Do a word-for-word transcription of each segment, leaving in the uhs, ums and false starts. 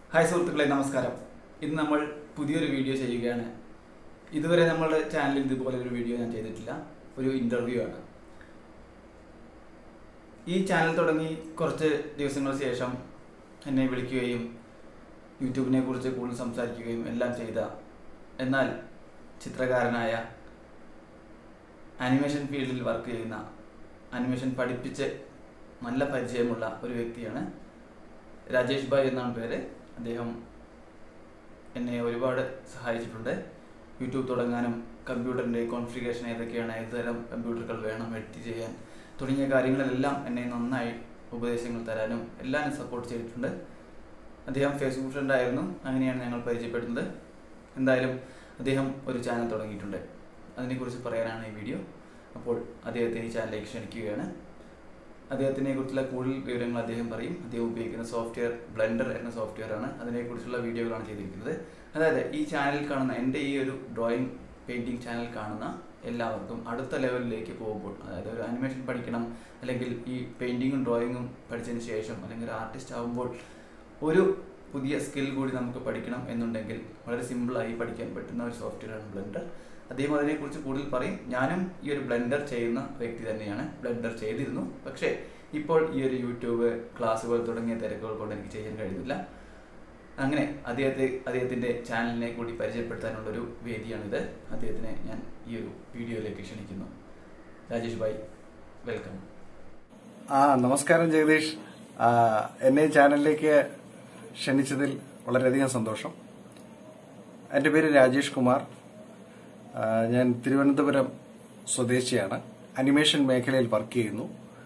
Hi സുഹൃത്തുക്കളെ, നമസ്കാരം. ഇന്ന് നമ്മൾ പുതിയൊരു വീഡിയോ ചെയ്യുകയാണ്. ഇതുവരെ നമ്മളുടെ ചാനലിൽ ഇതുപോലെ ഒരു വീഡിയോ ഞാൻ ചെയ്തിട്ടില്ല. ഒരു ഇൻ്റർവ്യൂ ആണ്. ഈ ചാനൽ തുടങ്ങി കുറച്ച് ദിവസങ്ങൾക്ക് ശേഷം എന്നെ വിളിക്കുകയും യൂട്യൂബിനെ കുറിച്ച് കൂടുതൽ സംസാരിക്കുകയും എല്ലാം ചെയ്ത, എന്നാൽ ചിത്രകാരനായ, ആനിമേഷൻ ഫീൽഡിൽ വർക്ക് ചെയ്യുന്ന, ആനിമേഷൻ പഠിപ്പിച്ച് നല്ല പരിചയമുള്ള ഒരു വ്യക്തിയാണ് രാജേഷ് ഭായ് എന്നാണ് പേര്. അദ്ദേഹം എന്നെ ഒരുപാട് സഹായിച്ചിട്ടുണ്ട്. യൂട്യൂബ് തുടങ്ങാനും കമ്പ്യൂട്ടറിൻ്റെ കോൺഫിഗറേഷൻ ഏതൊക്കെയാണ്, ഏത് തരം കമ്പ്യൂട്ടറുകൾ വേണം എഡിറ്റ് ചെയ്യാൻ തുടങ്ങിയ കാര്യങ്ങളിലെല്ലാം എന്നെ നന്നായി ഉപദേശങ്ങൾ തരാനും എല്ലാം സപ്പോർട്ട് ചെയ്തിട്ടുണ്ട്. അദ്ദേഹം ഫേസ്ബുക്ക് ഫ്രണ്ട് ആയിരുന്നു. അങ്ങനെയാണ് ഞങ്ങൾ പരിചയപ്പെടുന്നത്. എന്തായാലും അദ്ദേഹം ഒരു ചാനൽ തുടങ്ങിയിട്ടുണ്ട്. അതിനെക്കുറിച്ച് പറയാനാണ് ഈ വീഡിയോ. അപ്പോൾ അദ്ദേഹത്തെ ഈ ചാനലിലേക്ക് ക്ഷണിക്കുകയാണ്. അദ്ദേഹത്തിനെ കുറിച്ചുള്ള കൂടുതൽ വിവരങ്ങൾ അദ്ദേഹം പറയും. അദ്ദേഹം ഉപയോഗിക്കുന്ന സോഫ്റ്റ്വെയർ ബ്ലെൻഡർ എന്ന സോഫ്റ്റ്വെയർ ആണ്. അതിനെക്കുറിച്ചുള്ള വീഡിയോകളാണ് ചെയ്തിരിക്കുന്നത്. അതായത് ഈ ചാനലിൽ കാണുന്ന, എൻ്റെ ഈ ഒരു ഡ്രോയിങ് പെയിൻറ്റിങ് ചാനൽ കാണുന്ന എല്ലാവർക്കും അടുത്ത ലെവലിലേക്ക് പോകുമ്പോൾ, അതായത് ഒരു അനിമേഷൻ പഠിക്കണം, അല്ലെങ്കിൽ ഈ പെയിൻറ്റിങ്ങും ഡ്രോയിങ്ങും പഠിച്ചതിന് ശേഷം അല്ലെങ്കിൽ ഒരു ആർട്ടിസ്റ്റ് ആകുമ്പോൾ ഒരു പുതിയ സ്കിൽ കൂടി നമുക്ക് പഠിക്കണം എന്നുണ്ടെങ്കിൽ വളരെ സിമ്പിളായി പഠിക്കാൻ പറ്റുന്ന ഒരു സോഫ്റ്റ്വെയറാണ് ബ്ലെൻഡർ. അദ്ദേഹം അതിനെക്കുറിച്ച് കൂടുതൽ പറയും. ഞാനും ഈ ഒരു ബ്ലെൻഡർ ചെയ്യുന്ന വ്യക്തി തന്നെയാണ്. ബ്ലെൻഡർ ചെയ്തിരുന്നു. പക്ഷേ ഇപ്പോൾ ഈ ഒരു യൂട്യൂബ് ക്ലാസ്സുകൾ തുടങ്ങിയ തിരക്കുകൾ കൊണ്ട് എനിക്ക് ചെയ്യാൻ കഴിയുന്നില്ല. അങ്ങനെ അദ്ദേഹത്തെ അദ്ദേഹത്തിൻ്റെ ചാനലിനെ കൂടി പരിചയപ്പെടുത്താനുള്ളൊരു വേദിയാണിത്. അദ്ദേഹത്തിനെ ഞാൻ ഈ ഒരു വീഡിയോയിലേക്ക് ക്ഷണിക്കുന്നു. രാജേഷ് ഭായ്, വെൽക്കം. ആ നമസ്കാരം ജഗദീഷ്. എന്നെ ഈ ചാനലിലേക്ക് ക്ഷണിച്ചതിൽ വളരെയധികം സന്തോഷം. എൻ്റെ പേര് രാജേഷ് കുമാർ. ഞാൻ തിരുവനന്തപുരം സ്വദേശിയാണ്. അനിമേഷൻ മേഖലയിൽ വർക്ക് ചെയ്യുന്നു.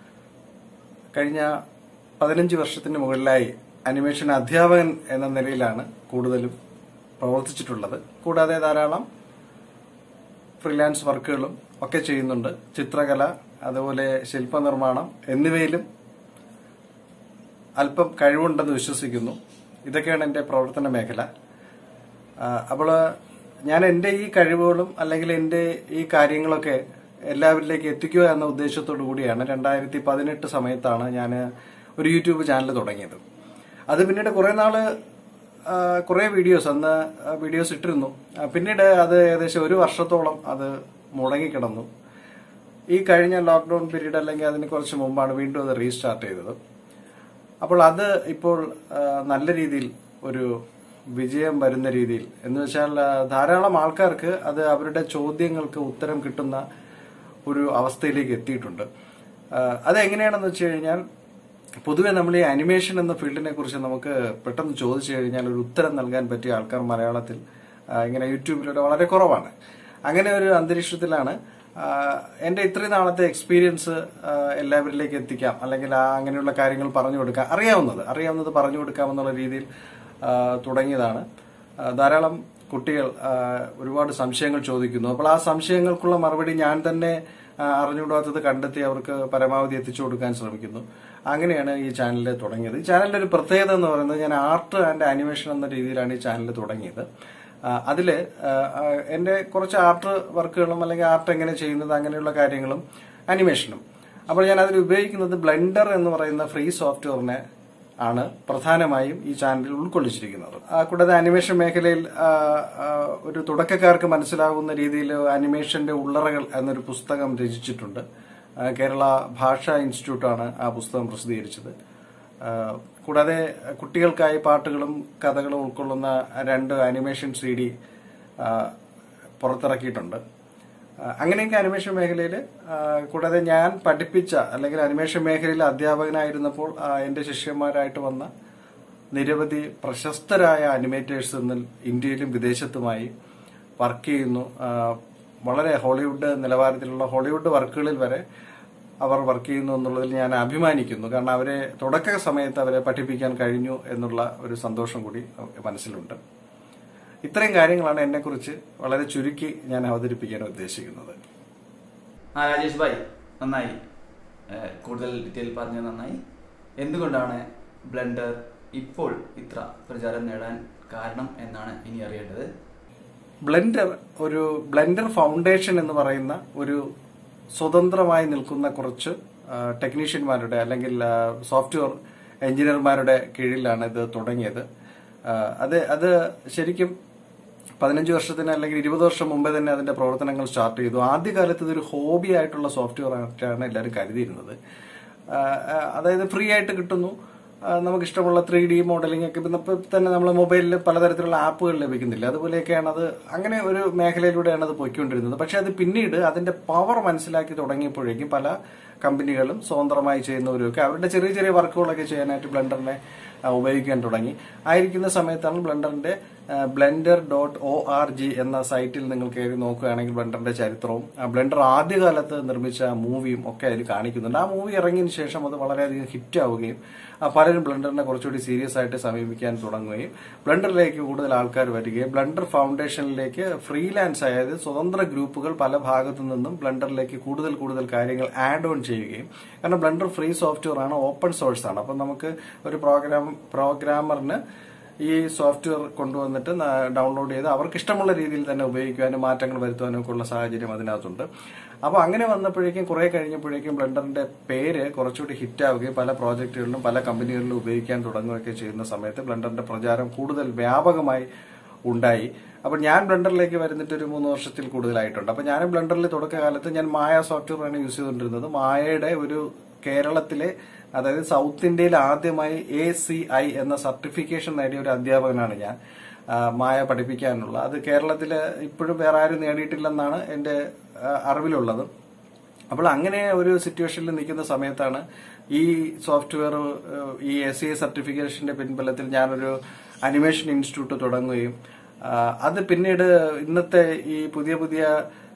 കഴിഞ്ഞ പതിനഞ്ച് വർഷത്തിന് മുകളിലായി അനിമേഷൻ അധ്യാപകൻ എന്ന നിലയിലാണ് കൂടുതലും പ്രവർത്തിച്ചിട്ടുള്ളത്. കൂടാതെ ധാരാളം ഫ്രീലാൻസ് വർക്കുകളും ഒക്കെ ചെയ്യുന്നുണ്ട്. ചിത്രകല, അതുപോലെ ശില്പനിർമ്മാണം എന്നിവയിലും അല്പം കഴിവുണ്ടെന്ന് വിശ്വസിക്കുന്നു. ഇതൊക്കെയാണ് എൻ്റെ പ്രവർത്തന മേഖല. അപ്പോൾ ഞാൻ എൻ്റെ ഈ കഴിവുകളും അല്ലെങ്കിൽ എൻ്റെ ഈ കാര്യങ്ങളൊക്കെ എല്ലാവരിലേക്ക് എത്തിക്കുക എന്ന ഉദ്ദേശത്തോടു കൂടിയാണ് രണ്ടായിരത്തി പതിനെട്ട് സമയത്താണ് ഞാൻ ഒരു യൂട്യൂബ് ചാനൽ തുടങ്ങിയത്. അത് പിന്നീട് കുറേ നാള് കുറേ വീഡിയോസ് അന്ന് വീഡിയോസ് ഇട്ടിരുന്നു. പിന്നീട് അത് ഏകദേശം ഒരു വർഷത്തോളം അത് മുടങ്ങിക്കിടന്നു. ഈ കഴിഞ്ഞ ലോക്ക്ഡൌൺ പീരീഡ് അല്ലെങ്കിൽ അതിന് കുറച്ച് മുമ്പാണ് വീണ്ടും അത് റീസ്റ്റാർട്ട് ചെയ്തത്. അപ്പോൾ അത് ഇപ്പോൾ നല്ല രീതിയിൽ ഒരു വിജയം വരുന്ന രീതിയിൽ, എന്ന് വെച്ചാൽ ധാരാളം ആൾക്കാർക്ക് അത് അവരുടെ ചോദ്യങ്ങൾക്ക് ഉത്തരം കിട്ടുന്ന ഒരു അവസ്ഥയിലേക്ക് എത്തിയിട്ടുണ്ട്. അതെങ്ങനെയാണെന്ന് വെച്ച് കഴിഞ്ഞാൽ, പൊതുവെ നമ്മൾ ഈ അനിമേഷൻ എന്ന ഫീൽഡിനെ കുറിച്ച് നമുക്ക് പെട്ടെന്ന് ചോദിച്ചു കഴിഞ്ഞാൽ ഒരു ഉത്തരം നൽകാൻ പറ്റിയ ആൾക്കാർ മലയാളത്തിൽ ഇങ്ങനെ യൂട്യൂബിലൂടെ വളരെ കുറവാണ്. അങ്ങനെ ഒരു അന്തരീക്ഷത്തിലാണ് എൻ്റെ ഇത്രയും നാളത്തെ എക്സ്പീരിയൻസ് എല്ലാവരിലേക്ക് എത്തിക്കാം, അല്ലെങ്കിൽ ആ അങ്ങനെയുള്ള കാര്യങ്ങൾ പറഞ്ഞു കൊടുക്കാം, അറിയാവുന്നത് അറിയാവുന്നത് പറഞ്ഞു കൊടുക്കാമെന്നുള്ള രീതിയിൽ തുടങ്ങിയതാണ്. ധാരാളം കുട്ടികൾ ഒരുപാട് സംശയങ്ങൾ ചോദിക്കുന്നു. അപ്പോൾ ആ സംശയങ്ങൾക്കുള്ള മറുപടി ഞാൻ തന്നെ അറിഞ്ഞുകൂടാത്തത് കണ്ടെത്തി അവർക്ക് പരമാവധി എത്തിച്ചു കൊടുക്കാൻ ശ്രമിക്കുന്നു. അങ്ങനെയാണ് ഈ ചാനൽ തുടങ്ങിയത്. ഈ ചാനലിന്റെ ഒരു പ്രത്യേകത എന്ന് പറയുന്നത്, ഞാൻ ആർട്ട് ആൻഡ് ആനിമേഷൻ എന്ന രീതിയിലാണ് ഈ ചാനൽ തുടങ്ങിയത്. അതില് എന്റെ കുറച്ച് ആർട്ട് വർക്കുകളും അല്ലെങ്കിൽ ആർട്ട് എങ്ങനെ ചെയ്യുന്നത് അങ്ങനെയുള്ള കാര്യങ്ങളും അനിമേഷനും. അപ്പോൾ ഞാൻ അതിൽ ഉപയോഗിക്കുന്നത് ബ്ലെൻഡർ എന്ന് പറയുന്ന ഫ്രീ സോഫ്റ്റ്വെയറിനെ ആണ് പ്രധാനമായും ഈ ചാനലിൽ ഉൾക്കൊള്ളിച്ചിരിക്കുന്നത്. കൂടാതെ അനിമേഷൻ മേഖലയിൽ ഒരു തുടക്കക്കാർക്ക് മനസ്സിലാകുന്ന രീതിയിൽ അനിമേഷന്റെ ഉള്ളറകൾ എന്നൊരു പുസ്തകം രചിച്ചിട്ടുണ്ട്. കേരള ഭാഷാ ഇൻസ്റ്റിറ്റ്യൂട്ടാണ് ആ പുസ്തകം പ്രസിദ്ധീകരിച്ചത്. കൂടാതെ കുട്ടികൾക്കായി പാട്ടുകളും കഥകളും ഉൾക്കൊള്ളുന്ന രണ്ട് അനിമേഷൻ സി ഡി പുറത്തിറക്കിയിട്ടുണ്ട്. അങ്ങനെയൊക്കെ അനിമേഷൻ മേഖലയിൽ, കൂടാതെ ഞാൻ പഠിപ്പിച്ച അല്ലെങ്കിൽ അനിമേഷൻ മേഖലയിൽ അധ്യാപകനായിരുന്നപ്പോൾ എന്റെ ശിഷ്യന്മാരായിട്ട് വന്ന നിരവധി പ്രശസ്തരായ അനിമേറ്റേഴ്സ് ഇന്ന് ഇന്ത്യയിലും വിദേശത്തുമായി വർക്ക് ചെയ്യുന്നു. വളരെ ഹോളിവുഡ് നിലവാരത്തിലുള്ള ഹോളിവുഡ് വർക്കുകളിൽ വരെ അവർ വർക്ക് ചെയ്യുന്നു എന്നുള്ളതിൽ ഞാൻ അഭിമാനിക്കുന്നു. കാരണം അവരെ തുടക്ക സമയത്ത് അവരെ പഠിപ്പിക്കാൻ കഴിഞ്ഞു എന്നുള്ള ഒരു സന്തോഷം കൂടി മനസ്സിലുണ്ട്. ഇത്രയും കാര്യങ്ങളാണ് എന്നെക്കുറിച്ച് വളരെ ചുരുക്കി ഞാൻ അവതരിപ്പിക്കാൻ ഉദ്ദേശിക്കുന്നത്. ആ രാജേഷ് ഭായ്, നന്നായി, കൂടുതൽ ഡീറ്റെയിൽ പറഞ്ഞത് നന്നായി. എന്തുകൊണ്ടാണ് ബ്ലെൻഡർ ഇപ്പോൾ ഇത്ര പ്രചാരം നേടാൻ കാരണം എന്നാണ് ഇനി അറിയേണ്ടത്. ബ്ലെൻഡർ ഒരു ബ്ലെൻഡർ ഫൗണ്ടേഷൻ എന്ന് പറയുന്ന ഒരു സ്വതന്ത്രമായി നിൽക്കുന്ന കുറച്ച് ടെക്നീഷ്യന്മാരുടെ അല്ലെങ്കിൽ സോഫ്റ്റ്വെയർ എഞ്ചിനീയർമാരുടെ കീഴിലാണ് ഇത് തുടങ്ങിയത്. അത് അത് ശരിക്കും പതിനഞ്ച് വർഷത്തിന് അല്ലെങ്കിൽ ഇരുപത് വർഷം മുമ്പേ തന്നെ അതിന്റെ പ്രവർത്തനങ്ങൾ സ്റ്റാർട്ട് ചെയ്തു. ആദ്യകാലത്ത് ഇതൊരു ഹോബി ആയിട്ടുള്ള സോഫ്റ്റ്വെയർ ആയിട്ടാണ് എല്ലാവരും കരുതിയിരുന്നത്. അതായത് ഫ്രീ ആയിട്ട് കിട്ടുന്നു, നമുക്ക് ഇഷ്ടമുള്ള ത്രീ ഡി മോഡലിംഗ് ഒക്കെ ഇപ്പം തന്നെ നമ്മൾ മൊബൈലിൽ പലതരത്തിലുള്ള ആപ്പുകൾ ലഭിക്കുന്നില്ല. അതുപോലെയൊക്കെയാണ് അത്, അങ്ങനെ ഒരു മേഖലയിലൂടെയാണ് അത് പോയിക്കൊണ്ടിരുന്നത്. പക്ഷെ അത് പിന്നീട് അതിന്റെ പവർ മനസ്സിലാക്കി തുടങ്ങിയപ്പോഴേക്കും പല കമ്പനികളും സ്വതന്ത്രമായി ചെയ്യുന്നവരൊക്കെ അവരുടെ ചെറിയ ചെറിയ വർക്കുകളൊക്കെ ചെയ്യാനായിട്ട് ബ്ലെൻഡറിനെ ഉപയോഗിക്കാൻ തുടങ്ങി. ആയിരിക്കുന്ന സമയത്താണ് ബ്ലെൻഡറിന്റെ Blender dot O R G എന്ന സൈറ്റിൽ നിങ്ങൾ കയറി നോക്കുകയാണെങ്കിൽ ബ്ലെൻഡറിന്റെ ചരിത്രവും ബ്ലെൻഡർ ആദ്യകാലത്ത് നിർമ്മിച്ച മൂവിയും ഒക്കെ അതിൽ കാണിക്കുന്നുണ്ട്. ആ മൂവി ഇറങ്ങിയതിനു ശേഷം അത് വളരെയധികം ഹിറ്റ് ആവുകയും പലരും ബ്ലെൻഡറിനെ കുറച്ചുകൂടി സീരിയസ് ആയിട്ട് സമീപിക്കാൻ തുടങ്ങുകയും ബ്ലെൻഡറിലേക്ക് കൂടുതൽ ആൾക്കാർ വരികയും ബ്ലെൻഡർ ഫൗണ്ടേഷനിലേക്ക് ഫ്രീലാൻസ് അതായത് സ്വതന്ത്ര ഗ്രൂപ്പുകൾ പല ഭാഗത്തു നിന്നും ബ്ലെൻഡറിലേക്ക് കൂടുതൽ കൂടുതൽ കാര്യങ്ങൾ ആഡ് ഓൺ ചെയ്യുകയും, കാരണം ബ്ലെൻഡർ ഫ്രീ സോഫ്റ്റ്വെയർ ആണ്, ഓപ്പൺ സോഴ്സ് ആണ്. അപ്പം നമുക്ക് ഒരു പ്രോഗ്രാം പ്രോഗ്രാമറിന് ഈ സോഫ്റ്റ്വെയർ കൊണ്ടുവന്നിട്ട് ഡൗൺലോഡ് ചെയ്ത് അവർക്ക് ഇഷ്ടമുള്ള രീതിയിൽ തന്നെ ഉപയോഗിക്കുവാനും മാറ്റങ്ങൾ വരുത്തുവാനും ഒക്കെ ഉള്ള സാഹചര്യം അതിനകത്തുണ്ട്. അപ്പോൾ അങ്ങനെ വന്നപ്പോഴേക്കും കുറെ കഴിഞ്ഞപ്പോഴേക്കും ബ്ലെൻഡറിന്റെ പേര് കുറച്ചുകൂടി ഹിറ്റ് ആവുകയും പല പ്രോജക്റ്റുകളിലും പല കമ്പനികളിലും ഉപയോഗിക്കാൻ തുടങ്ങുകയൊക്കെ ചെയ്യുന്ന സമയത്ത് ബ്ലെൻഡറിന്റെ പ്രചാരം കൂടുതൽ വ്യാപകമായി ഉണ്ടായി. അപ്പോൾ ഞാൻ ബ്ലെൻഡറിലേക്ക് വരുന്നിട്ട് ഒരു മൂന്ന് വർഷത്തിൽ കൂടുതലായിട്ടുണ്ട്. അപ്പോൾ ഞാൻ ബ്ലെൻഡറിൽ തുടക്കകാലത്ത് ഞാൻ മായ സോഫ്റ്റ്വെയർ ആണ് യൂസ് ചെയ്തുകൊണ്ടിരുന്നത്. മായയുടെ ഒരു കേരളത്തിലെ, അതായത് സൗത്ത് ഇന്ത്യയിൽ ആദ്യമായി എ സി ഐ എന്ന സർട്ടിഫിക്കേഷൻ നേടിയ ഒരു അധ്യാപകനാണ് ഞാൻ. മായ പഠിപ്പിക്കാനുള്ള അത് കേരളത്തിൽ ഇപ്പോഴും വേറെ ആരും നേടിയിട്ടില്ലെന്നാണ് എന്റെ അറിവിലുള്ളത്. അപ്പോൾ അങ്ങനെ ഒരു സിറ്റുവേഷനിൽ നിൽക്കുന്ന സമയത്താണ് ഈ സോഫ്റ്റ്വെയർ, ഈ എ സി ഐ സർട്ടിഫിക്കേഷന്റെ പിൻബലത്തിൽ ഞാനൊരു അനിമേഷൻ ഇൻസ്റ്റിറ്റ്യൂട്ട് തുടങ്ങുകയും അത് പിന്നീട് ഇന്നത്തെ ഈ പുതിയ പുതിയ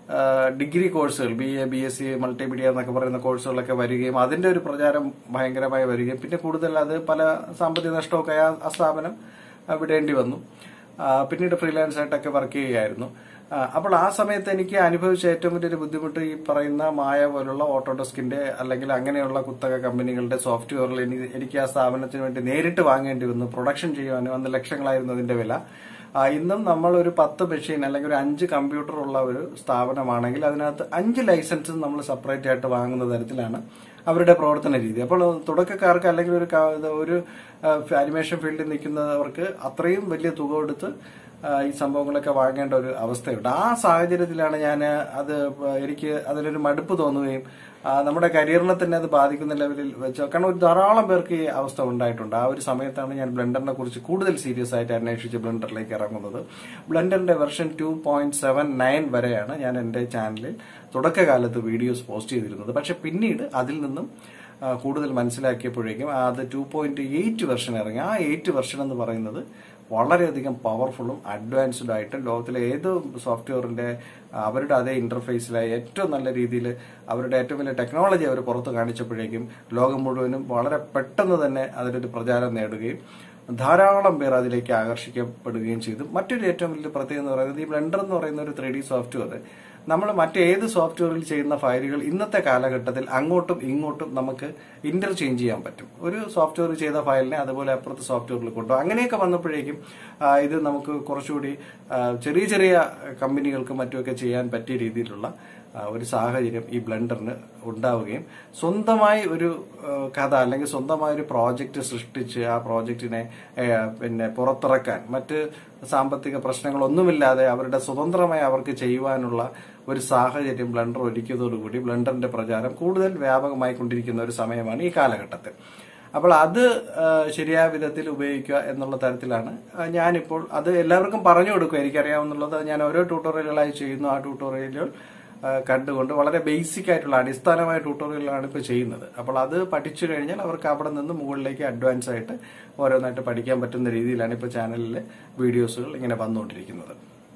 ഡിഗ്രി കോഴ്സുകൾ, B A B S C multimedia എന്നൊക്കെ പറയുന്ന കോഴ്സുകളൊക്കെ വരികയും അതിന്റെ ഒരു പ്രചാരം ഭയങ്കരമായി വരികയും പിന്നെ കൂടുതൽ അത് പല സാമ്പത്തിക നഷ്ടമൊക്കെ ആ സ്ഥാപനം വിടേണ്ടി വന്നു. പിന്നീട് ഫ്രീലാൻസ് ആയിട്ടൊക്കെ വർക്ക് ചെയ്യുകയായിരുന്നു. അപ്പോൾ ആ സമയത്ത് എനിക്ക് അനുഭവിച്ച ഏറ്റവും വലിയൊരു ബുദ്ധിമുട്ട് ഈ പറയുന്ന മായ പോലുള്ള ഓട്ടോഡെസ്കിന്റെ അല്ലെങ്കിൽ അങ്ങനെയുള്ള കുത്തക കമ്പനികളുടെ സോഫ്റ്റ്വെയറിൽ എനിക്ക് ആ സ്ഥാപനത്തിന് വേണ്ടി നേരിട്ട് വാങ്ങേണ്ടി വന്നു. പ്രൊഡക്ഷൻ ചെയ്യുവാനും അന്ന് ലക്ഷങ്ങളായിരുന്നു അതിന്റെ വില. ഇന്നും നമ്മൾ ഒരു പത്ത് മെഷീൻ അല്ലെങ്കിൽ ഒരു അഞ്ച് കമ്പ്യൂട്ടർ ഉള്ള ഒരു സ്ഥാപനമാണെങ്കിൽ അതിനകത്ത് അഞ്ച് ലൈസൻസ് നമ്മൾ സെപ്പറേറ്റ് ആയിട്ട് വാങ്ങുന്ന തരത്തിലാണ് അവരുടെ പ്രവർത്തന രീതി. അപ്പോൾ തുടക്കക്കാർക്ക് അല്ലെങ്കിൽ ഒരു ഒരു അനിമേഷൻ ഫീൽഡിൽ നിൽക്കുന്നവർക്ക് അത്രയും വലിയ തുക കൊടുത്ത് ഈ സംഭവങ്ങളൊക്കെ വാങ്ങേണ്ട ഒരു അവസ്ഥയുണ്ട്. ആ സാഹചര്യത്തിലാണ് ഞാൻ അത് എനിക്ക് അതിലൊരു മടുപ്പ് തോന്നുകയും നമ്മുടെ കരിയറിനെ തന്നെ അത് ബാധിക്കുന്ന ലെവലിൽ വെച്ച്, കാരണം ഒരു ധാരാളം പേർക്ക് ഈ അവസ്ഥ ഉണ്ടായിട്ടുണ്ട്. ആ ഒരു സമയത്താണ് ഞാൻ ബ്ലെൻഡറിനെ കുറിച്ച് കൂടുതൽ സീരിയസ് ആയിട്ട് അന്വേഷിച്ച് ബ്ലെൻഡറിലേക്ക് ഇറങ്ങുന്നത്. ബ്ലെൻഡറിന്റെ version two point seven nine വരെയാണ് ഞാൻ എന്റെ ചാനലിൽ തുടക്കകാലത്ത് വീഡിയോസ് പോസ്റ്റ് ചെയ്തിരുന്നത്. പക്ഷെ പിന്നീട് അതിൽ നിന്നും കൂടുതൽ മനസ്സിലാക്കിയപ്പോഴേക്കും അത് ടു പോയിന്റ് എയ്റ്റ് വെർഷൻ ഇറങ്ങി. ആ എയ്റ്റ് വെർഷൻ എന്ന് പറയുന്നത് വളരെയധികം പവർഫുള്ളും അഡ്വാൻസ്ഡ് ആയിട്ടും ലോകത്തിലെ ഏത് സോഫ്റ്റ്വെയറിന്റെ അവരുടെ അതേ ഇന്റർഫേസിലായി ഏറ്റവും നല്ല രീതിയിൽ അവരുടെ ഏറ്റവും വലിയ ടെക്നോളജി അവർ പുറത്ത് കാണിച്ചപ്പോഴേക്കും ലോകം മുഴുവനും വളരെ പെട്ടെന്ന് തന്നെ അതിലൊരു പ്രചാരം നേടുകയും ധാരാളം പേർ അതിലേക്ക് ആകർഷിക്കപ്പെടുകയും ചെയ്തു. മറ്റൊരു ഏറ്റവും വലിയ പ്രത്യേകത എന്ന് പറയുന്നത് ഈ ബ്ലെൻഡർ എന്ന് പറയുന്ന ഒരു ത്രീ ഡി സോഫ്റ്റ്വെയർ നമ്മൾ മറ്റേത് സോഫ്റ്റ്വെയറിൽ ചെയ്യുന്ന ഫയലുകൾ ഇന്നത്തെ കാലഘട്ടത്തിൽ അങ്ങോട്ടും ഇങ്ങോട്ടും നമുക്ക് ഇന്റർചേഞ്ച് ചെയ്യാൻ പറ്റും. ഒരു സോഫ്റ്റ്വെയർ ചെയ്ത ഫയലിനെ അതുപോലെ അപ്പുറത്തെ സോഫ്റ്റ്വെയറിൽ കൊണ്ടുപോകും. അങ്ങനെയൊക്കെ വന്നപ്പോഴേക്കും ഇത് നമുക്ക് കുറച്ചുകൂടി ചെറിയ ചെറിയ കമ്പനികൾക്ക് മറ്റുമൊക്കെ ചെയ്യാൻ പറ്റിയ രീതിയിലുള്ള ഒരു സാഹചര്യം ഈ ബ്ലെൻഡറിന് ഉണ്ടാവുകയും സ്വന്തമായി ഒരു കഥ അല്ലെങ്കിൽ സ്വന്തമായ ഒരു പ്രോജക്റ്റ് സൃഷ്ടിച്ച് ആ പ്രോജക്റ്റിനെ പിന്നെ പുറത്തിറക്കാൻ മറ്റ് സാമ്പത്തിക പ്രശ്നങ്ങളൊന്നുമില്ലാതെ അവരുടെ സ്വതന്ത്രമായി അവർക്ക് ചെയ്യുവാനുള്ള ഒരു സാഹചര്യം ബ്ലെൻഡർ ഒരുക്കിയതോടുകൂടി ബ്ലെൻഡറിന്റെ പ്രചാരം കൂടുതൽ വ്യാപകമായി കൊണ്ടിരിക്കുന്ന ഒരു സമയമാണ് ഈ കാലഘട്ടത്തിൽ. അപ്പോൾ അത് ശരിയായ വിധത്തിൽ ഉപയോഗിക്കുക എന്നുള്ള തരത്തിലാണ് ഞാനിപ്പോൾ അത് എല്ലാവർക്കും പറഞ്ഞു കൊടുക്കുക. എനിക്കറിയാവുന്നുള്ളത് ഞാൻ ഓരോ ട്യൂട്ടോറിയലുകളായി ചെയ്യുന്നു. ആ ട്യൂട്ടോറിയലുകൾ കണ്ടുകൊണ്ട് വളരെ ബേസിക് ആയിട്ടുള്ള അടിസ്ഥാനമായ ട്യൂട്ടോറിയലുകളാണ് ഇപ്പോൾ ചെയ്യുന്നത്. അപ്പോൾ അത് പഠിച്ചു കഴിഞ്ഞാൽ അവർക്ക് അവിടെ നിന്ന് മുകളിലേക്ക് അഡ്വാൻസ് ആയിട്ട് ഓരോന്നായിട്ട് പഠിക്കാൻ പറ്റുന്ന രീതിയിലാണ് ഇപ്പോൾ ചാനലിലെ വീഡിയോസുകൾ ഇങ്ങനെ വന്നുകൊണ്ടിരിക്കുന്നത്.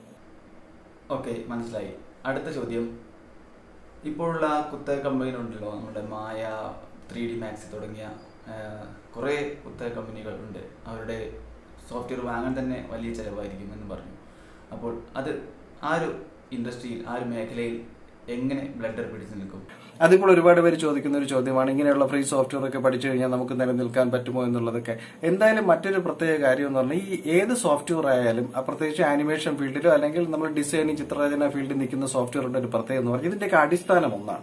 ഓക്കെ, മനസ്സിലായി. അടുത്ത ചോദ്യം, ഇപ്പോഴുള്ള കുത്തക കമ്പനികളുണ്ടല്ലോ, നമ്മുടെ മായ, ത്രീ ഡി മാക്സ് തുടങ്ങിയ കുറേ കുത്തക കമ്പനികൾ ഉണ്ട്. അവരുടെ സോഫ്റ്റ്വെയർ വാങ്ങാൻ തന്നെ വലിയ ചിലവായിരിക്കും എന്ന് പറഞ്ഞു. അപ്പോൾ അത് ആ ഒരു ഇൻഡസ്ട്രിയിൽ, ആ ഒരു മേഖലയിൽ എങ്ങനെ ബ്ലെൻഡർ പിടിച്ചു നിൽക്കും? അതിപ്പോൾ ഒരുപാട് പേര് ചോദിക്കുന്ന ഒരു ചോദ്യമാണ്. ഇങ്ങനെയുള്ള ഫ്രീ സോഫ്റ്റ്വെയർ ഒക്കെ പഠിച്ചു കഴിഞ്ഞാൽ നമുക്ക് നിലനിൽക്കാൻ പറ്റുമോ എന്നുള്ളതൊക്കെ. എന്തായാലും മറ്റൊരു പ്രത്യേക കാര്യം എന്ന് പറഞ്ഞാൽ ഈ ഏത് സോഫ്റ്റ്വെയർ ആയാലും, പ്രത്യേകിച്ച് ആനിമേഷൻ ഫീൽഡിലോ അല്ലെങ്കിൽ നമ്മൾ ഡിസൈനിങ് ചിത്രരചന ഫീൽഡിൽ നിൽക്കുന്ന സോഫ്റ്റ്വെയറിന്റെ ഒരു പ്രത്യേകത എന്ന് പറഞ്ഞാൽ ഇതിന്റെയൊക്കെ അടിസ്ഥാനം ഒന്നാണ്.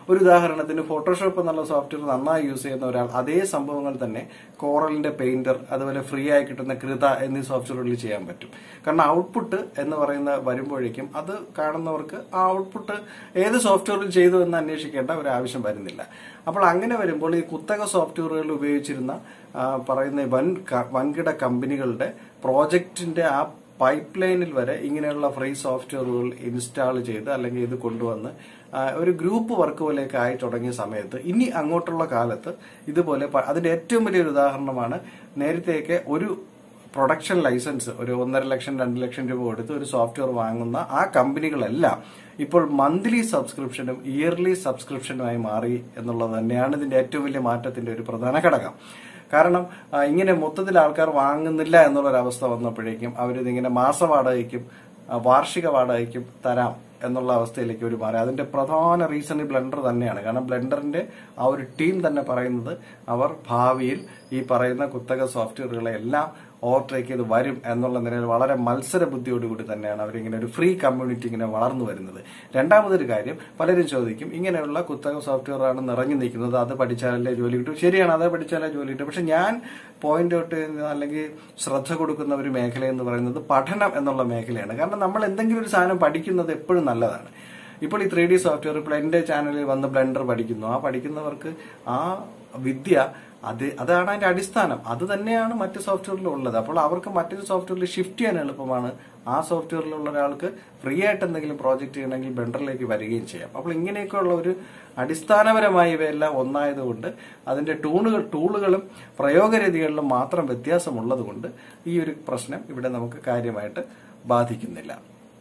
ഒരു ഉദാഹരണത്തിന് ഫോട്ടോഷോപ്പ് എന്നുള്ള സോഫ്റ്റ്വെയർ നന്നായി യൂസ് ചെയ്യുന്ന ഒരാൾ അതേ സംഭവങ്ങൾ തന്നെ കോറലിന്റെ പെയിന്റർ അതുപോലെ ഫ്രീ ആയി കിട്ടുന്ന കൃത എന്നീ സോഫ്റ്റ്വെയറുകളിൽ ചെയ്യാൻ പറ്റും. കാരണം ഔട്ട്പുട്ട് എന്ന് പറയുന്ന വരുമ്പോഴേക്കും അത് കാണുന്നവർക്ക് ആ ഔട്ട്പുട്ട് ഏത് സോഫ്റ്റ്വെയറിൽ ചെയ്തു എന്ന് അന്വേഷിക്കേണ്ട ഒരു ആവശ്യം വരുന്നില്ല. അപ്പോൾ അങ്ങനെ വരുമ്പോൾ ഈ കുത്തക സോഫ്റ്റ്വെയറുകൾ ഉപയോഗിച്ചിരുന്ന പറയുന്ന വൻ വൻകിട കമ്പനികളുടെ പ്രോജക്റ്റിന്റെ ആ പൈപ്പ് ലൈനിൽ വരെ ഇങ്ങനെയുള്ള ഫ്രീ സോഫ്റ്റ്വെയറുകൾ ഇൻസ്റ്റാൾ ചെയ്ത് അല്ലെങ്കിൽ ഇത് കൊണ്ടുവന്ന് ഒരു ഗ്രൂപ്പ് വർക്ക് പോലെയൊക്കെ ആയി തുടങ്ങിയ സമയത്ത് ഇനി അങ്ങോട്ടുള്ള കാലത്ത് ഇതുപോലെ അതിന്റെ ഏറ്റവും വലിയൊരു ഉദാഹരണമാണ് നേരത്തെയൊക്കെ ഒരു പ്രൊഡക്ഷൻ ലൈസൻസ് ഒരു ഒന്നര ലക്ഷം രണ്ട് ലക്ഷം രൂപ കൊടുത്ത് ഒരു സോഫ്റ്റ്വെയർ വാങ്ങുന്ന ആ കമ്പനികളെല്ലാം ഇപ്പോൾ മന്ത്ലി സബ്സ്ക്രിപ്ഷനും ഇയർലി സബ്സ്ക്രിപ്ഷനുമായി മാറി എന്നുള്ളത് തന്നെയാണ് ഇതിന്റെ ഏറ്റവും വലിയ മാറ്റത്തിന്റെ ഒരു പ്രധാന ഘടകം. കാരണം ഇങ്ങനെ മൊത്തത്തിൽ ആൾക്കാർ വാങ്ങുന്നില്ല എന്നുള്ളൊരവസ്ഥ വന്നപ്പോഴേക്കും അവരിതിങ്ങനെ മാസവാടകയ്ക്കും വാർഷിക വാടകയ്ക്കും തരാം എന്നുള്ള അവസ്ഥയിലേക്ക് ഒരു മാറി. അതിന്റെ പ്രധാന റീസൺ ഈ ബ്ലെൻഡർ തന്നെയാണ്. കാരണം ബ്ലെൻഡറിന്റെ ആ ഒരു ടീം തന്നെ പറയുന്നത് അവർ ഭാവിയിൽ ഈ പറയുന്ന കുത്തക സോഫ്റ്റ്വെയറുകളെ എല്ലാം ഓവർടേക്ക് ചെയ്ത് വരും എന്നുള്ള നിലയിൽ വളരെ മത്സര ബുദ്ധിയോടുകൂടി തന്നെയാണ് അവരിങ്ങനെ ഒരു ഫ്രീ കമ്മ്യൂണിറ്റി ഇങ്ങനെ വളർന്നു വരുന്നത്. രണ്ടാമതൊരു കാര്യം, പലരും ചോദിക്കും ഇങ്ങനെയുള്ള കുത്തക സോഫ്റ്റ്വെയർ ആണ് നിറഞ്ഞു നിൽക്കുന്നത്, അത് പഠിച്ചാലല്ലേ ജോലി കിട്ടും. ശരിയാണ്, അത് പഠിച്ചാലേ ജോലി കിട്ടും. പക്ഷെ ഞാൻ പോയിന്റ് ഔട്ട് ചെയ്യുന്ന അല്ലെങ്കിൽ ശ്രദ്ധ കൊടുക്കുന്ന ഒരു മേഖല എന്ന് പറയുന്നത് പഠനം എന്നുള്ള മേഖലയാണ്. കാരണം നമ്മൾ എന്തെങ്കിലും ഒരു സാധനം പഠിക്കുന്നത് എപ്പോഴും നല്ലതാണ്. ഇപ്പോൾ ഈ ത്രീ ഡി സോഫ്റ്റ്വെയർ ഇപ്പോൾ എന്റെ ചാനലിൽ വന്ന് ബ്ലെൻഡർ പഠിക്കുന്നു. ആ പഠിക്കുന്നവർക്ക് ആ വിദ്യ അത് അതാണ് അതിന്റെ അടിസ്ഥാനം. അത് തന്നെയാണ് മറ്റ് സോഫ്റ്റ്വെയറിലും ഉള്ളത്. അപ്പോൾ അവർക്ക് മറ്റൊരു സോഫ്റ്റ്വെയറിൽ ഷിഫ്റ്റ് ചെയ്യാൻ എളുപ്പമാണ്. ആ സോഫ്റ്റ്വെയറിലുള്ള ഒരാൾക്ക് ഫ്രീ ആയിട്ട് എന്തെങ്കിലും പ്രോജക്റ്റ് ചെയ്യണമെങ്കിൽ ബ്ലെൻഡറിലേക്ക് വരികയും ചെയ്യാം. അപ്പോൾ ഇങ്ങനെയൊക്കെയുള്ള ഒരു അടിസ്ഥാനപരമായ ഇവയെല്ലാം ഒന്നായതുകൊണ്ട് അതിന്റെ ടൂണുകൾ ടൂളുകളും പ്രയോഗരീതികളിലും മാത്രം വ്യത്യാസമുള്ളത് കൊണ്ട് ഈ ഒരു പ്രശ്നം ഇവിടെ നമുക്ക് കാര്യമായിട്ട് ബാധിക്കുന്നില്ല.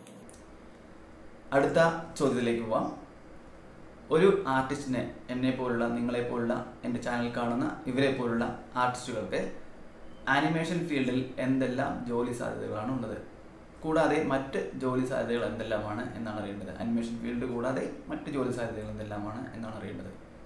അടുത്ത ചോദ്യത്തിലേക്ക് പോവാം. ഒരു ആർട്ടിസ്റ്റിനെ, എന്നെ പോലുള്ള നിങ്ങളെ പോലുള്ള എൻ്റെ ചാനൽ കാണുന്ന ഇവരെ പോലുള്ള ആർട്ടിസ്റ്റുകൾക്ക് ആനിമേഷൻ ഫീൽഡിൽ എന്തെല്ലാം ജോലി സാധ്യതകളാണ് ഉള്ളത്, കൂടാതെ മറ്റ് ജോലി സാധ്യതകൾ എന്തെല്ലാമാണ് എന്നാണ് അറിയേണ്ടത്. അനിമേഷൻ ഫീൽഡ് കൂടാതെ മറ്റ് ജോലി സാധ്യതകൾ എന്തെല്ലാമാണ് എന്നാണ് അറിയേണ്ടത്.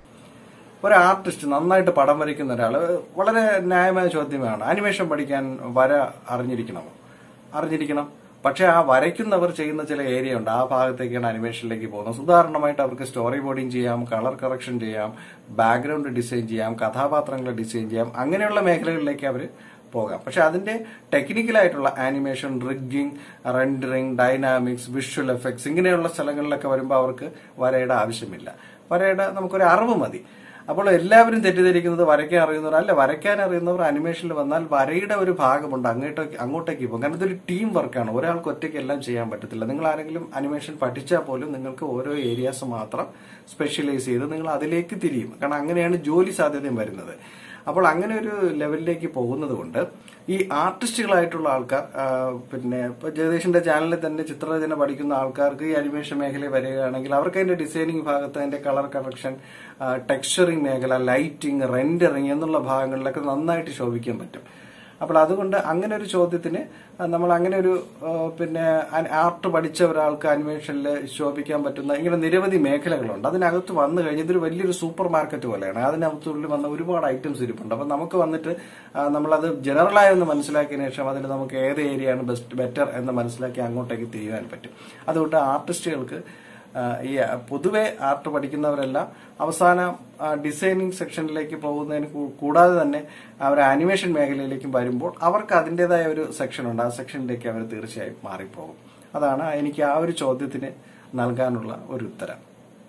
ഒരു ആർട്ടിസ്റ്റ് നന്നായിട്ട് പടം വരയ്ക്കുന്ന ഒരാൾ, വളരെ ന്യായമായ ചോദ്യമാണ്. ആനിമേഷൻ പഠിക്കാൻ വര അറിഞ്ഞിരിക്കണമോ? അറിഞ്ഞിരിക്കണം. പക്ഷെ ആ വരയ്ക്കുന്നവർ ചെയ്യുന്ന ചില ഏരിയ ഉണ്ട്, ആ ഭാഗത്തേക്കാണ് അനിമേഷനിലേക്ക് പോകുന്നത്. ഉദാഹരണമായിട്ട് അവർക്ക് സ്റ്റോറി ബോർഡിങ് ചെയ്യാം, കളർ കറക്ഷൻ ചെയ്യാം, ബാക്ക്ഗ്രൗണ്ട് ഡിസൈൻ ചെയ്യാം, കഥാപാത്രങ്ങളെ ഡിസൈൻ ചെയ്യാം, അങ്ങനെയുള്ള മേഖലകളിലേക്ക് അവർ പോകാം. പക്ഷെ അതിന്റെ ടെക്നിക്കലായിട്ടുള്ള animation, rigging, rendering, dynamics, visual effects ഇങ്ങനെയുള്ള സ്ഥലങ്ങളിലൊക്കെ വരുമ്പോൾ അവർക്ക് വരയുടെ ആവശ്യമില്ല. വരയുടെ നമുക്കൊരു അറിവ് മതി. അപ്പോൾ എല്ലാവരും തെറ്റിദ്ധരിക്കുന്നത് വരയ്ക്കാൻ അറിയുന്നവർ അല്ല. വരയ്ക്കാൻ അറിയുന്നവർ അനിമേഷനിൽ വന്നാൽ വരയുടെ ഒരു ഭാഗമുണ്ട്, അങ്ങോട്ടേക്ക് അങ്ങോട്ടേക്ക് പോകും. കാരണം ഇതൊരു ടീം വർക്കാണ്. ഒരാൾക്ക് ഒറ്റയ്ക്ക് എല്ലാം ചെയ്യാൻ പറ്റത്തില്ല. നിങ്ങൾ ആരെങ്കിലും അനിമേഷൻ പഠിച്ചാൽ പോലും നിങ്ങൾക്ക് ഓരോ ഏരിയാസ് മാത്രം സ്പെഷ്യലൈസ് ചെയ്ത് നിങ്ങൾ അതിലേക്ക് തിരിയും. കാരണം അങ്ങനെയാണ് ജോലി സാധ്യതയും വരുന്നത്. അപ്പോൾ അങ്ങനെ ഒരു ലെവലിലേക്ക് പോകുന്നത് കൊണ്ട് ഈ ആർട്ടിസ്റ്റുകളായിട്ടുള്ള ആൾക്കാർ, പിന്നെ ഇപ്പൊ ജഗദീഷിന്റെ ചാനലിൽ തന്നെ ചിത്രരചന പഠിക്കുന്ന ആൾക്കാർക്ക് ഈ അനിമേഷൻ മേഖലയിൽ വരികയാണെങ്കിൽ അവർക്ക് അതിന്റെ ഡിസൈനിങ് ഭാഗത്ത്, അതിന്റെ കളർ കറക്ഷൻ, ടെക്സ്ചറിങ് മേഖല, ലൈറ്റിംഗ്, റെൻഡറിങ് എന്നുള്ള ഭാഗങ്ങളിലൊക്കെ നന്നായിട്ട് ശോഭിക്കാൻ പറ്റും. അപ്പോൾ അതുകൊണ്ട് അങ്ങനെ ഒരു ചോദ്യത്തിന് നമ്മൾ അങ്ങനെ ഒരു പിന്നെ ആർട്ട് പഠിച്ച ഒരാൾക്ക് അനിമേഷനിൽ ശോഭിക്കാൻ പറ്റുന്ന ഇങ്ങനെ നിരവധി മേഖലകളുണ്ട്. അതിനകത്ത് വന്നു കഴിഞ്ഞാൽ ഇതൊരു വലിയൊരു സൂപ്പർ മാർക്കറ്റ് പോലെയാണ്. അതിനകത്തുള്ളിൽ വന്ന ഒരുപാട് ഐറ്റംസ് ഇരിപ്പുണ്ട്. അപ്പൊ നമുക്ക് വന്നിട്ട് നമ്മളത് ജനറലായി ഒന്ന് മനസ്സിലാക്കിയതിനു ശേഷം അതിൽ നമുക്ക് ഏത് ഏരിയയാണ് ബെസ്റ്റ് ബെറ്റർ എന്ന് മനസ്സിലാക്കി അങ്ങോട്ടേക്ക് തിരിയാൻ പറ്റും. അതുകൊണ്ട് ആർട്ടിസ്റ്റുകൾക്ക് ഈ പൊതുവെ ആർട്ട് പഠിക്കുന്നവരെല്ലാം അവസാനം ഡിസൈനിങ് സെക്ഷനിലേക്ക് പോകുന്നതിന് കൂടാതെ തന്നെ അവർ ആനിമേഷൻ മേഖലയിലേക്കും വരുമ്പോൾ അവർക്ക് അതിൻ്റെതായ ഒരു സെക്ഷൻ ഉണ്ട്. ആ സെക്ഷനിലേക്ക് അവർ തീർച്ചയായും മാറിപ്പോകും. അതാണ് എനിക്ക് ആ ഒരു ചോദ്യത്തിന് നൽകാനുള്ള ഒരു ഉത്തരം.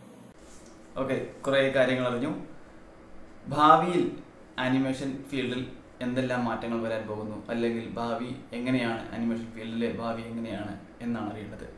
ഓക്കെ, കുറെ കാര്യങ്ങൾ അറിഞ്ഞു. ഭാവിയിൽ ആനിമേഷൻ ഫീൽഡിൽ എന്തെല്ലാം മാറ്റങ്ങൾ വരാൻ പോകുന്നു, അല്ലെങ്കിൽ ഭാവി എങ്ങനെയാണ്, അനിമേഷൻ ഫീൽഡിലെ ഭാവി എങ്ങനെയാണ് എന്നാണ് അറിയേണ്ടത്.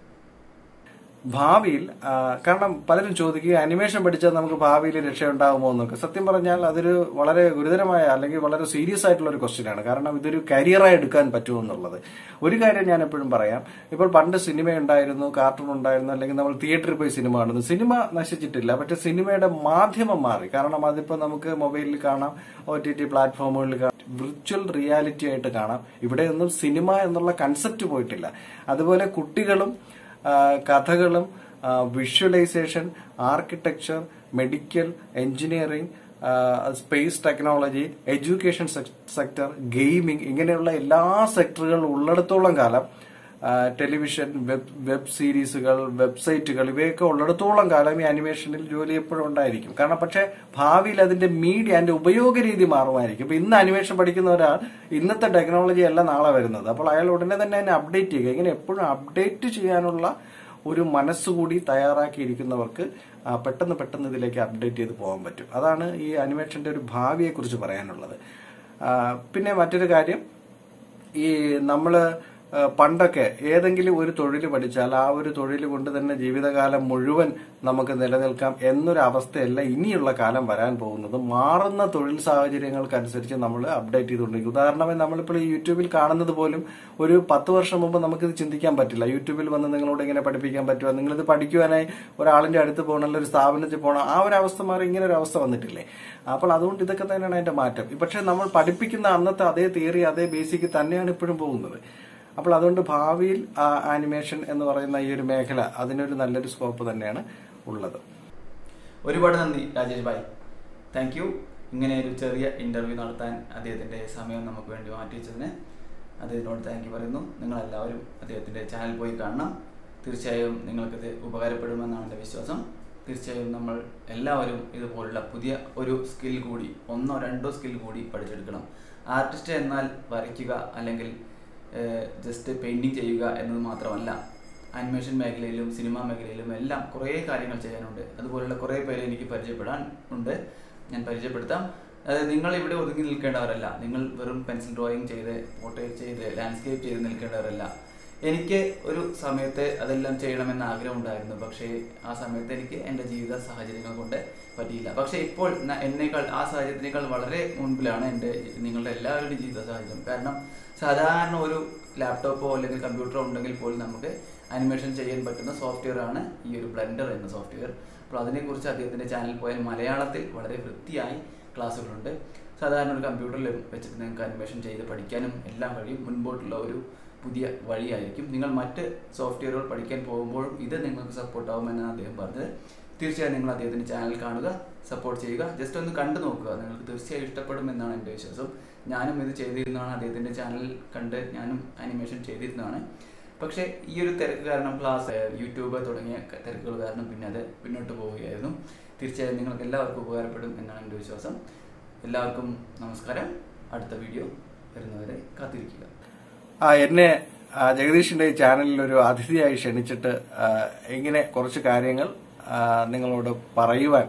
ഭാവിയിൽ കാരണം പലരും ചോദിക്കുക അനിമേഷൻ പഠിച്ചാൽ നമുക്ക് ഭാവിയിൽ രക്ഷയുണ്ടാകുമോ എന്നൊക്കെ. സത്യം പറഞ്ഞാൽ അതൊരു വളരെ ഗുരുതരമായ അല്ലെങ്കിൽ വളരെ സീരിയസ് ആയിട്ടുള്ള ഒരു ക്വസ്റ്റ്യൻ ആണ്. കാരണം ഇതൊരു കരിയറായി എടുക്കാൻ പറ്റുമോ എന്നുള്ളത്. ഒരു കാര്യം ഞാൻ എപ്പോഴും പറയാം, ഇപ്പോൾ പണ്ട് സിനിമ ഉണ്ടായിരുന്നു, കാർട്ടൂൺ ഉണ്ടായിരുന്നു, അല്ലെങ്കിൽ നമ്മൾ തിയേറ്ററിൽ പോയി സിനിമ കാണുന്നു. സിനിമ നശിച്ചിട്ടില്ല, പക്ഷെ സിനിമയുടെ മാധ്യമം മാറി. കാരണം അതിപ്പോ നമുക്ക് മൊബൈലിൽ കാണാം, ഒ ടി ടി പ്ലാറ്റ്ഫോമുകളിൽ കാണാം, വിർച്വൽ റിയാലിറ്റി ആയിട്ട് കാണാം. ഇവിടെയൊന്നും സിനിമ എന്നുള്ള കൺസെപ്റ്റ് പോയിട്ടില്ല. അതുപോലെ കുട്ടികളും കഥകളും visualisation, architecture, medical, engineering, space technology, education sector, gaming ഇങ്ങനെയുള്ള എല്ലാ സെക്ടറുകളും ഉള്ളിടത്തോളം കാലം ടെലിവിഷൻ, വെബ് വെബ് സീരീസുകൾ, വെബ്സൈറ്റുകൾ ഇവയൊക്കെ ഉള്ളിടത്തോളം കാലം ഈ അനിമേഷനിൽ ജോലി എപ്പോഴും ഉണ്ടായിരിക്കും. കാരണം പക്ഷെ ഭാവിയിൽ അതിന്റെ മീഡിയ, അതിന്റെ ഉപയോഗ രീതി മാറുമായിരിക്കും. ഇപ്പൊ ഇന്ന് അനിമേഷൻ പഠിക്കുന്ന ഒരാൾ ഇന്നത്തെ ടെക്നോളജി അല്ല നാളെ വരുന്നത്. അപ്പോൾ അയാൾ ഉടനെ തന്നെ അതിനെ അപ്ഡേറ്റ് ചെയ്യുക. ഇങ്ങനെ എപ്പോഴും അപ്ഡേറ്റ് ചെയ്യാനുള്ള ഒരു മനസ്സുകൂടി തയ്യാറാക്കിയിരിക്കുന്നവർക്ക് പെട്ടെന്ന് പെട്ടെന്ന് ഇതിലേക്ക് അപ്ഡേറ്റ് ചെയ്ത് പോകാൻ പറ്റും. അതാണ് ഈ അനിമേഷന്റെ ഒരു ഭാവിയെ കുറിച്ച് പറയാനുള്ളത്. പിന്നെ മറ്റൊരു കാര്യം, ഈ നമ്മള് പണ്ടൊക്കെ ഏതെങ്കിലും ഒരു തൊഴിൽ പഠിച്ചാൽ ആ ഒരു തൊഴിൽ കൊണ്ട് തന്നെ ജീവിതകാലം മുഴുവൻ നമുക്ക് നിലനിൽക്കാം എന്നൊരു അവസ്ഥയല്ല ഇനിയുള്ള കാലം വരാൻ പോകുന്നത്. മാറുന്ന തൊഴിൽ സാഹചര്യങ്ങൾക്കനുസരിച്ച് നമ്മൾ അപ്ഡേറ്റ് ചെയ്തുകൊണ്ടിരിക്കും. ഉദാഹരണമായി നമ്മളിപ്പോൾ ഈ യൂട്യൂബിൽ കാണുന്നത് പോലും ഒരു പത്ത് വർഷം മുമ്പ് നമുക്കിത് ചിന്തിക്കാൻ പറ്റില്ല. യൂട്യൂബിൽ വന്ന് നിങ്ങളോട് ഇങ്ങനെ പഠിപ്പിക്കാൻ പറ്റുമോ, നിങ്ങളിത് പഠിക്കുവാനായി ഒരാളിന്റെ അടുത്ത് പോകണം, അല്ലെങ്കിൽ ഒരു സ്ഥാപനത്തിൽ പോകണം, ആ ഒരു അവസ്ഥ മാറി ഇങ്ങനെ ഒരു അവസ്ഥ വന്നിട്ടില്ലേ. അപ്പോൾ അതുകൊണ്ട് ഇതൊക്കെ തന്നെയാണ് അതിന്റെ മാറ്റം. പക്ഷെ നമ്മൾ പഠിപ്പിക്കുന്ന അന്നത്തെ അതേ തിയറി, അതേ ബേസിക് തന്നെയാണ് ഇപ്പോഴും പോകുന്നത്. അപ്പോൾ അതുകൊണ്ട് ഭാവിയിൽ ആനിമേഷൻ എന്ന് പറയുന്ന ഈ ഒരു മേഖല അതിനൊരു നല്ലൊരു സ്കോപ്പ് തന്നെയാണ് ഉള്ളത്. ഒരുപാട് നന്ദി രാജേഷ് ഭായ്, താങ്ക് യു. ഇങ്ങനെ ഒരു ചെറിയ ഇന്റർവ്യൂ നടത്താൻ അദ്ദേഹത്തിന്റെ സമയം നമുക്ക് വേണ്ടി മാറ്റിവെച്ചതിന് അദ്ദേഹത്തിനോട് താങ്ക് യു പറയുന്നു. നിങ്ങളെല്ലാവരും അദ്ദേഹത്തിന്റെ ചാനൽ പോയി കാണണം. തീർച്ചയായും നിങ്ങൾക്കിത് ഉപകാരപ്പെടുമെന്നാണ് എൻ്റെ വിശ്വാസം. തീർച്ചയായും നമ്മൾ എല്ലാവരും ഇതുപോലുള്ള പുതിയ ഒരു സ്കിൽ കൂടി, ഒന്നോ രണ്ടോ സ്കിൽ കൂടി പഠിച്ചെടുക്കണം. ആർട്ടിസ്റ്റ് എന്നാൽ വരയ്ക്കുക അല്ലെങ്കിൽ ജസ്റ്റ് പെയിന്റിങ് ചെയ്യുക എന്നത് മാത്രമല്ല, ആനിമേഷൻ മേഖലയിലും സിനിമാ മേഖലയിലും എല്ലാം കുറേ കാര്യങ്ങൾ ചെയ്യാനുണ്ട്. അതുപോലുള്ള കുറേ പേരെ എനിക്ക് പരിചയപ്പെടാൻ ഉണ്ട്. ഞാൻ പരിചയപ്പെടുത്താം. അതായത് നിങ്ങൾ ഇവിടെ ഒതുങ്ങി നിൽക്കേണ്ടവരല്ല. നിങ്ങൾ വെറും പെൻസിൽ ഡ്രോയിങ് ചെയ്ത്, പോർട്രേറ്റ് ചെയ്ത്, ലാൻഡ്സ്കേപ്പ് ചെയ്ത് നിൽക്കേണ്ടവരല്ല. എനിക്ക് ഒരു സമയത്ത് അതെല്ലാം ചെയ്യണമെന്ന് ആഗ്രഹം ഉണ്ടായിരുന്നു. പക്ഷേ ആ സമയത്ത് എനിക്ക് എൻ്റെ ജീവിത സാഹചര്യങ്ങൾ കൊണ്ട് പറ്റിയില്ല. പക്ഷേ ഇപ്പോൾ എന്നേക്കാൾ, ആ സാഹചര്യത്തിനേക്കാൾ വളരെ മുൻപിലാണ് എൻ്റെ നിങ്ങളുടെ എല്ലാവരുടെയും ജീവിത സാഹചര്യം. കാരണം സാധാരണ ഒരു ലാപ്ടോപ്പോ അല്ലെങ്കിൽ കമ്പ്യൂട്ടറോ ഉണ്ടെങ്കിൽ പോലും നമുക്ക് അനിമേഷൻ ചെയ്യാൻ പറ്റുന്ന സോഫ്റ്റ്വെയർ ആണ് ഈ ഒരു ബ്ലെൻഡർ എന്ന സോഫ്റ്റ്വെയർ. അപ്പോൾ അതിനെക്കുറിച്ച് അദ്ദേഹത്തിൻ്റെ ചാനലിൽ പോയാൽ മലയാളത്തിൽ വളരെ വൃത്തിയായി ക്ലാസ്സുകളുണ്ട്. സാധാരണ ഒരു കമ്പ്യൂട്ടറിൽ വെച്ചിട്ട് നിങ്ങൾക്ക് അനിമേഷൻ ചെയ്ത് പഠിക്കാനും എല്ലാം കഴിയും. മുൻപോട്ടുള്ള ഒരു പുതിയ വഴിയായിരിക്കും. നിങ്ങൾ മറ്റ് സോഫ്റ്റ്വെയറുകൾ പഠിക്കാൻ പോകുമ്പോഴും ഇത് നിങ്ങൾക്ക് സപ്പോർട്ടാവുമെന്നാണ് അദ്ദേഹം പറഞ്ഞത്. തീർച്ചയായും നിങ്ങൾ അദ്ദേഹത്തിൻ്റെ ചാനൽ കാണുക, സപ്പോർട്ട് ചെയ്യുക, ജസ്റ്റ് ഒന്ന് കണ്ടു നോക്കുക. നിങ്ങൾക്ക് തീർച്ചയായും ഇഷ്ടപ്പെടുമെന്നാണ് എൻ്റെ വിശ്വാസം. ഞാനും ഇത് ചെയ്തിരുന്നതാണ്. അദ്ദേഹത്തിൻ്റെ ചാനൽ കണ്ട് ഞാനും ആനിമേഷൻ ചെയ്തിരുന്നതാണ്. പക്ഷേ ഈ ഒരു തിരക്ക് കാരണം, ക്ലാസ്, യൂട്യൂബ് തുടങ്ങിയ തിരക്കുകൾ കാരണം പിന്നെ അത് പിന്നോട്ട് പോവുകയായിരുന്നു. തീർച്ചയായും നിങ്ങൾക്ക് എല്ലാവർക്കും ഉപകാരപ്പെടും എന്നാണ് എൻ്റെ വിശ്വാസം. എല്ലാവർക്കും നമസ്കാരം. അടുത്ത വീഡിയോ വരുന്നവരെ കാത്തിരിക്കുക. ആ എന്നെ ജഗദീഷിന്റെ ഈ ചാനലിൽ ഒരു അതിഥിയായി ക്ഷണിച്ചിട്ട് ഇങ്ങനെ കുറച്ച് കാര്യങ്ങൾ നിങ്ങളോട് പറയുവാൻ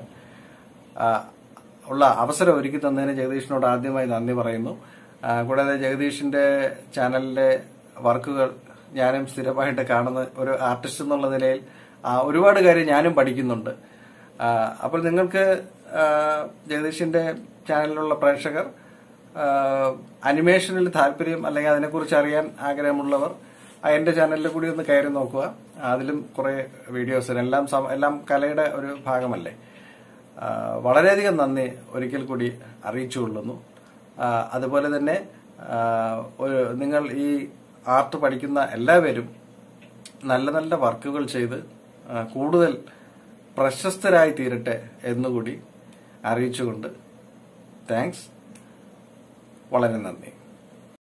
ഉള്ള അവസരം ഒരുക്കി തന്നതിന് ജഗദീഷിനോട് ആദ്യമായി നന്ദി പറയുന്നു. കൂടാതെ ജഗദീഷിന്റെ ചാനലിലെ വർക്കുകൾ ഞാനും സ്ഥിരമായിട്ട് കാണുന്ന ഒരു ആർട്ടിസ്റ്റ് എന്നുള്ള നിലയിൽ ഒരുപാട് കാര്യം ഞാനും പഠിക്കുന്നുണ്ട്. അപ്പോൾ നിങ്ങൾക്ക് ജഗദീഷിന്റെ ചാനലിലുള്ള പ്രേക്ഷകർ അനിമേഷനിൽ താല്പര്യം അല്ലെങ്കിൽ അതിനെക്കുറിച്ച് അറിയാൻ ആഗ്രഹമുള്ളവർ എന്റെ ചാനലിൽ കൂടി ഒന്ന് കയറി നോക്കുക. അതിലും കുറെ വീഡിയോസ്, എല്ലാം എല്ലാം കലയുടെ ഒരു ഭാഗമല്ലേ. വളരെയധികം നന്ദി ഒരിക്കൽ കൂടി അറിയിച്ചുകൊള്ളുന്നു. അതുപോലെ തന്നെ നിങ്ങൾ ഈ ആർട്ട് പഠിക്കുന്ന എല്ലാവരും നല്ല നല്ല വർക്കുകൾ ചെയ്ത് കൂടുതൽ പ്രശസ്തരായി തീരട്ടെ എന്നുകൂടി അറിയിച്ചുകൊണ്ട് താങ്ക്സ്, വളരെ നന്ദി.